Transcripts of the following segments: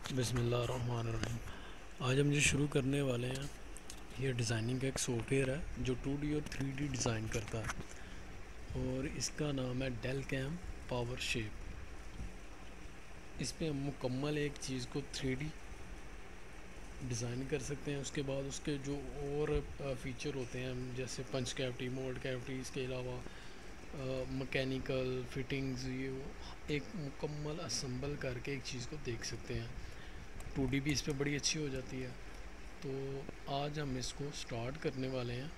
बिस्मिल्लाहिर्रहमानिर्रहीम। आज हम जो शुरू करने वाले हैं ये डिज़ाइनिंग का एक सॉफ्टवेयर है जो 2D और 3D डिज़ाइन करता है और इसका नाम है डेल कैम पावर शेप। इस पे हम मुकम्मल एक चीज़ को 3D डिज़ाइन कर सकते हैं। उसके बाद उसके जो और फीचर होते हैं जैसे पंच कैविटी, मोल्ड कैविटी, इसके अलावा मैकेनिकल फिटिंग्स, ये एक मुकम्मल असम्बल करके एक चीज़ को देख सकते हैं। 2D भी इस पर बड़ी अच्छी हो जाती है। तो आज हम इसको स्टार्ट करने वाले हैं।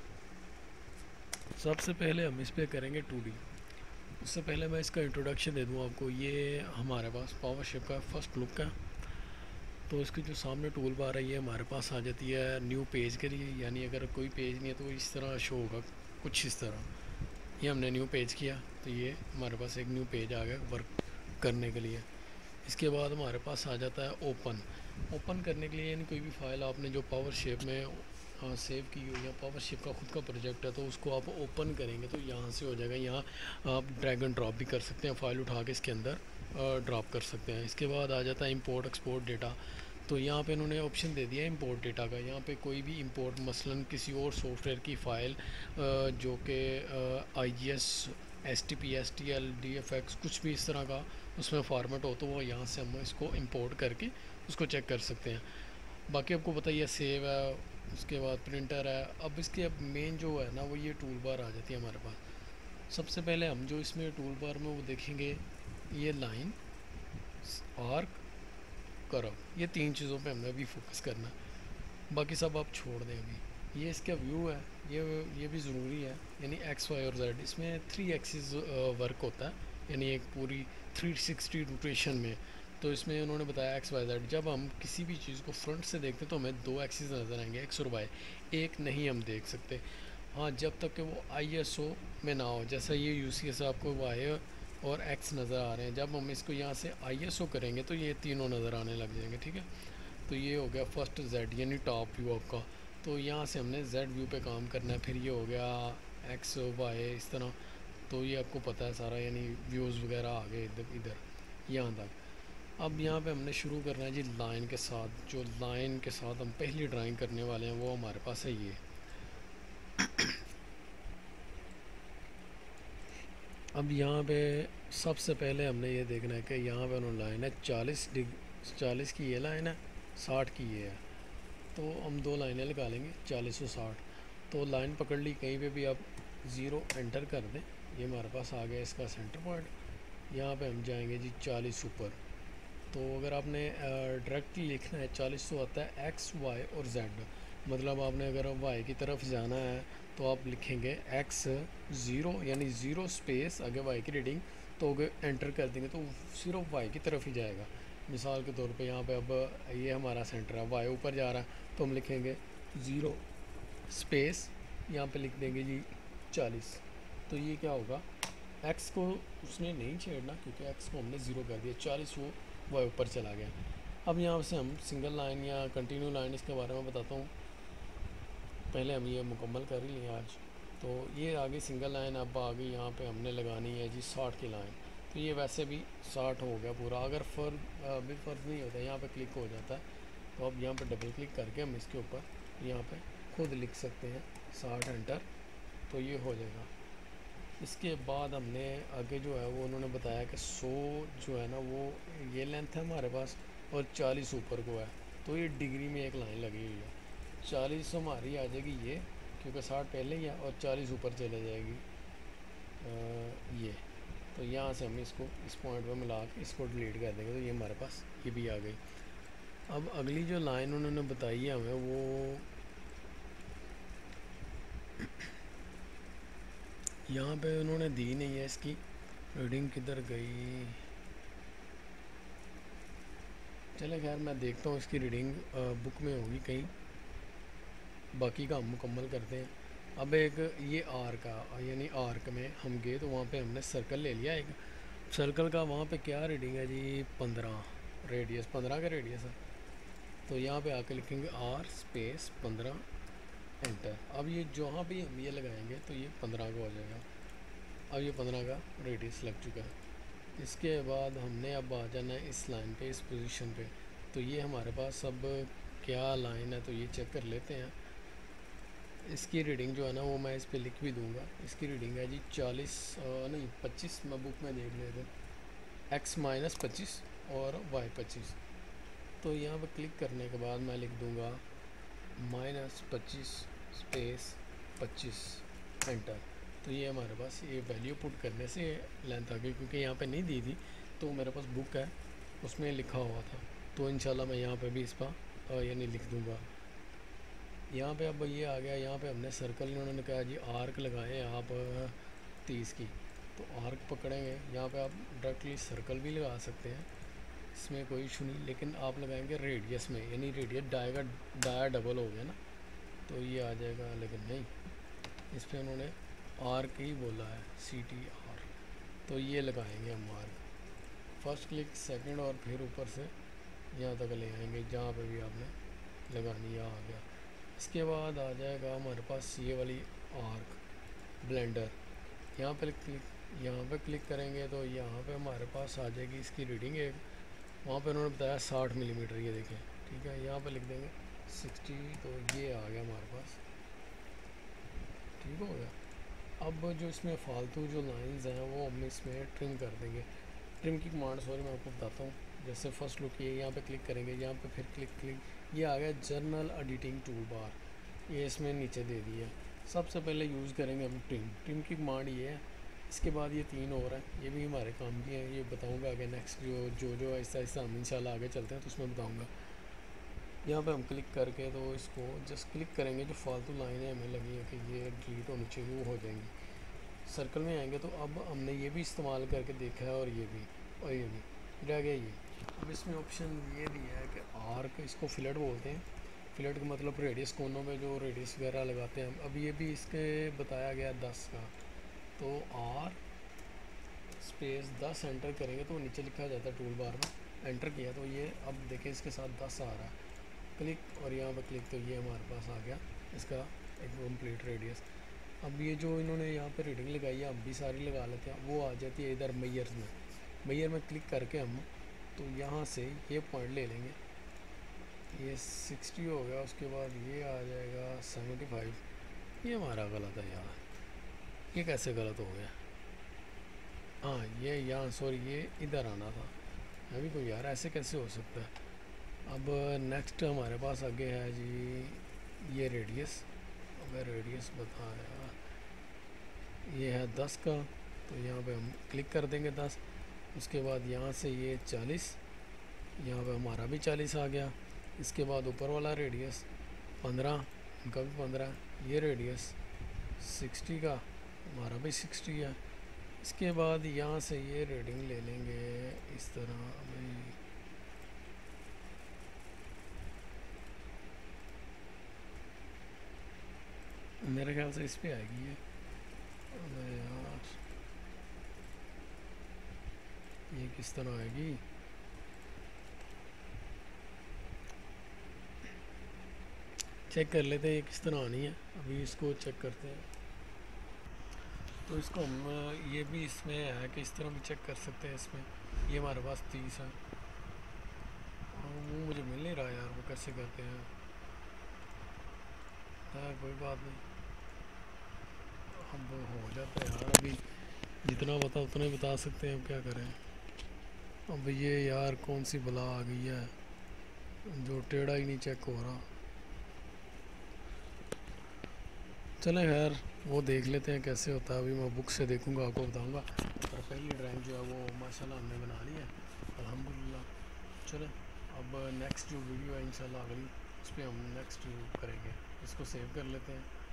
सबसे पहले हम इस पे करेंगे 2D। उससे पहले मैं इसका इंट्रोडक्शन दे दूं आपको। ये हमारे पास पावर शेप का फर्स्ट लुक है। तो इसकी जो सामने टूल बार है ये हमारे पास आ जाती है न्यू पेज के लिए, यानी अगर कोई पेज नहीं है तो इस तरह शो होगा, कुछ इस तरह। ये हमने न्यू पेज किया तो ये हमारे पास एक न्यू पेज आ गया वर्क करने के लिए। इसके बाद हमारे पास आ जाता है ओपन। ओपन करने के लिए यानी कोई भी फाइल आपने जो पावर शेप में सेव की हुई या पावर शेप का खुद का प्रोजेक्ट है तो उसको आप ओपन करेंगे तो यहाँ से हो जाएगा। यहाँ आप ड्रैग एंड ड्रॉप भी कर सकते हैं, फ़ाइल उठा के इसके अंदर ड्रॉप कर सकते हैं। इसके बाद आ जाता है इंपोर्ट एक्सपोर्ट डेटा। तो यहाँ पे इन्होंने ऑप्शन दे दिया है इंपोर्ट डेटा का। यहाँ पे कोई भी इंपोर्ट मसलन किसी और सॉफ्टवेयर की फ़ाइल जो कि IGS, STP, STL, DFX कुछ भी इस तरह का उसमें फॉर्मेट हो तो वो यहाँ से हम इसको इंपोर्ट करके उसको चेक कर सकते हैं। बाकी आपको पता ही है सेव है, उसके बाद प्रिंटर है। अब इसके अब मेन जो है ना वो ये टूल बार आ जाती है हमारे पास। सबसे पहले हम जो इसमें टूल बार में वो देखेंगे ये लाइन, आर्क, कर्व, ये तीन चीज़ों पे हमने अभी फोकस करना है। बाकी सब आप छोड़ दें अभी। ये इसका व्यू है, ये भी ज़रूरी है, यानी एक्स वाई और जेड। इसमें 3 एक्सिस वर्क होता है, यानी एक पूरी 360 रोटेशन में। तो इसमें उन्होंने बताया एक्स वाई जेड। जब हम किसी भी चीज़ को फ्रंट से देखते हैं तो हमें 2 एक्सिस नज़र आएंगे, एक्स और वाई। एक नहीं हम देख सकते। हाँ, जब तक कि वो ISO में ना हो। जैसा ये UCS आपको वाई और एक्स नज़र आ रहे हैं, जब हम इसको यहाँ से ISO करेंगे तो ये तीनों नज़र आने लग जाएंगे। ठीक है, तो ये हो गया फर्स्ट जेड यानी टॉप व्यू आपका। तो यहाँ से हमने जेड व्यू पे काम करना है। फिर ये हो गया एक्स वाई इस तरह। तो ये आपको पता है सारा, यानी व्यूज़ वगैरह आ गए इधर इधर यहाँ तक। अब यहाँ पे हमने शुरू करना है जी लाइन के साथ। जो लाइन के साथ हम पहली ड्राइंग करने वाले हैं वो हमारे पास है ये। अब यहाँ पे सबसे पहले हमने ये देखना है कि यहाँ पे उन्होंने लाइन है 40 की ये लाइन है, 60 की ये है। तो हम दो लाइनें लगा लेंगे 40 और 60। तो लाइन पकड़ ली, कहीं पे भी आप 0 एंटर कर दें। ये हमारे पास आ गया इसका सेंटर पॉइंट। यहाँ पे हम जाएंगे जी 40 ऊपर। तो अगर आपने डायरेक्टली लिखना है 40 तो आता है एक्स वाई और जेड। मतलब आपने अगर वाई की तरफ जाना है तो आप लिखेंगे एक्स 0 यानी 0 स्पेस आगे वाई की रीडिंग। तो अगर एंटर कर देंगे तो सिर्फ वाई की तरफ ही जाएगा। मिसाल के तौर पे यहाँ पे अब ये हमारा सेंटर है, वाई ऊपर जा रहा है तो हम लिखेंगे 0 स्पेस, यहाँ पे लिख देंगे जी 40। तो ये क्या होगा, एक्स को उसने नहीं छेड़ना क्योंकि एक्स को हमने 0 कर दिया, 40 वो ऊपर चला गया। अब यहाँ से हम सिंगल लाइन या कंटिन्यू लाइन इसके बारे में बताता हूँ। पहले हम ये मुकम्मल कर ही लिए आज। तो ये आगे सिंगल लाइन अब आ गई, यहाँ पे हमने लगानी है जी 60 की लाइन। तो ये वैसे भी 60 हो गया पूरा। अगर भी फ़र्ज नहीं होता, यहाँ पे क्लिक हो जाता है। तो अब यहाँ पे डबल क्लिक करके हम इसके ऊपर यहाँ पे खुद लिख सकते हैं 60 एंटर। तो ये हो जाएगा। इसके बाद हमने आगे जो है वो उन्होंने बताया कि 100 जो है ना वो ये लेंथ है हमारे पास और 40 ऊपर को है। तो ये डिग्री में एक लाइन लगी हुई है। 40 हमारी आ जाएगी ये, क्योंकि 60 पहले ही है, और 40 ऊपर चले जाएगी ये। तो यहाँ से हम इसको इस पॉइंट पर मिला के इसको डिलीट कर देंगे तो ये हमारे पास ये भी आ गई। अब अगली जो लाइन उन्होंने बताई है हमें वो यहाँ पे उन्होंने दी नहीं है। इसकी रीडिंग किधर गई, चले खैर मैं देखता हूँ इसकी रीडिंग बुक में होगी कहीं। बाकी का हम मुकम्मल करते हैं। अब एक ये आर का यानी आर्क में हम गए तो वहाँ पे हमने सर्कल ले लिया एक। सर्कल का वहाँ पे क्या रीडिंग है जी 15, रेडियस 15 का रेडियस है। तो यहाँ पे आके लिखेंगे R स्पेस 15 एंटर। अब ये जहाँ भी हम ये लगाएंगे तो ये 15 का हो जाएगा। अब ये 15 का रेडियस लग चुका है। इसके बाद हमने अब आ जाना है इस लाइन पे, इस पोजीशन पे। तो ये हमारे पास अब क्या लाइन है तो ये चेक कर लेते हैं। इसकी रीडिंग जो है ना वो मैं इस पे लिख भी दूंगा। इसकी रीडिंग है जी 40 नहीं 25, मैं बुक में देख लेते, x माइनस 25 और y 25। तो यहाँ पर क्लिक करने के बाद मैं लिख दूंगा -25 स्पेस 25 एंटर। तो ये हमारे पास ये वैल्यू पुट करने से लेंथ आ गई, क्योंकि यहाँ पे नहीं दी थी तो मेरे पास बुक है उसमें लिखा हुआ था। तो इंशाल्लाह मैं यहाँ पे भी इस पर यानी लिख दूँगा। यहाँ पे अब ये आ गया, यहाँ पे हमने सर्कल, इन्होंने कहा जी आर्क लगाएं आप 30 की, तो आर्क पकड़ेंगे। यहाँ पे आप डायरेक्टली सर्कल भी लगा सकते हैं, इसमें कोई इशू नहीं, लेकिन आप लगाएंगे रेडियस में, यानी रेडियस डाया डबल हो गया ना तो ये आ जाएगा, लेकिन नहीं, इस पर उन्होंने आर्क ही बोला है, CTR। तो ये लगाएंगे हम आर्क, फर्स्ट क्लिक सेकंड और फिर ऊपर से यहाँ तक ले आएंगे जहाँ पे भी आपने लगानी, यहाँ आ गया। इसके बाद आ जाएगा हमारे पास ये वाली आर्क ब्लेंडर, यहाँ पे क्लिक करेंगे तो यहाँ पे हमारे पास आ जाएगी इसकी रीडिंग एक, वहाँ पे उन्होंने बताया 60 मिलीमीटर, ये देखें, ठीक है। यहाँ पे लिख देंगे 60, तो ये आ गया हमारे पास, ठीक हो गया। अब जो इसमें फालतू जो लाइंस हैं वो हम इसमें ट्रिम कर देंगे। ट्रिम की कमांड सॉरी मैं आपको बताता हूँ। जैसे फर्स्ट लुक ये यहाँ पे क्लिक करेंगे, यहाँ पे फिर क्लिक, ये आ गया जर्नल एडिटिंग टूल बार, ये इसमें नीचे दे दिया। सबसे पहले यूज़ करेंगे हम ट्रिम की कमांड ये है। इसके बाद ये 3 और हैं, ये भी हमारे काम की हैं, ये बताऊंगा आगे नेक्स्ट जो ऐसा ऐसा हम इंशाल्लाह आगे चलते हैं तो उसमें बताऊंगा। यहाँ पे हम क्लिक करके तो इसको जस्ट क्लिक करेंगे, जो फालतू लाइनें हमें लगी हैं कि ये डिलीट होनी चाहिए वो हो जाएंगी। सर्कल में आएंगे तो अब हमने ये भी इस्तेमाल करके देखा है, और ये भी रह गया ये। अब इसमें ऑप्शन ये दिया है कि आर्क, इसको फिलेट बोलते हैं। फिलेट का मतलब रेडियस, कोनों में जो रेडियस वगैरह लगाते हैं। अब ये भी इसके बताया गया 10 का, तो R स्पेस 10 एंटर करेंगे तो नीचे लिखा जाता है टूल बार में, एंटर किया तो ये अब देखें इसके साथ 10 आ रहा है। क्लिक और यहाँ पर क्लिक, तो ये हमारे पास आ गया इसका एक कंप्लीट रेडियस। अब ये जो इन्होंने यहाँ पे रीडिंग लगाई है, अब भी सारी लगा लेते हैं, वो आ जाती है इधर मेयर्स में। मेयर में क्लिक करके हम तो यहाँ से ये पॉइंट ले लेंगे, ये 60 हो गया। उसके बाद ये आ जाएगा 75। ये हमारा गलत है यार, ये कैसे गलत हो गया? हाँ ये यहाँ सॉरी ये इधर आना था, मैं भी कोई यार ऐसे कैसे हो सकता है। अब नेक्स्ट हमारे पास आगे है जी ये रेडियस। अब रेडियस बताया ये है 10 का, तो यहाँ पे हम क्लिक कर देंगे 10। उसके बाद यहाँ से ये 40, यहाँ पे हमारा भी 40 आ गया। इसके बाद ऊपर वाला रेडियस 15, उनका भी 15। ये रेडियस 60 का, हमारा भी 60 है। इसके बाद यहाँ से ये रीडिंग ले लेंगे इस तरह भाई, मेरे ख्याल से इस पे आएगी ये। अबे यार ये किस तरह आएगी? चेक कर लेते हैं ये किस तरह आनी है, अभी इसको चेक करते हैं। तो इसको हम ये भी इसमें है कि इस तरह भी चेक कर सकते हैं। इसमें ये हमारे पास 30 है, वो मुझे मिल नहीं रहा यार, वो कैसे करते हैं। कोई बात नहीं, अब हो जाता है यार, अभी जितना बता उतना ही बता सकते हैं, अब क्या करें। अब ये यार कौन सी बला आ गई है जो टेढ़ा ही नहीं चेक हो रहा। चले खैर वो देख लेते हैं कैसे होता है, अभी मैं बुक से देखूंगा आपको बताऊंगा। और पहली ड्राइंग जो है वो माशाल्लाह हमने बना ली है अल्हम्दुलिल्लाह। चले अब नेक्स्ट जो वीडियो है इंशाल्लाह अगली, उस पर हम नेक्स्ट करेंगे। इसको सेव कर लेते हैं।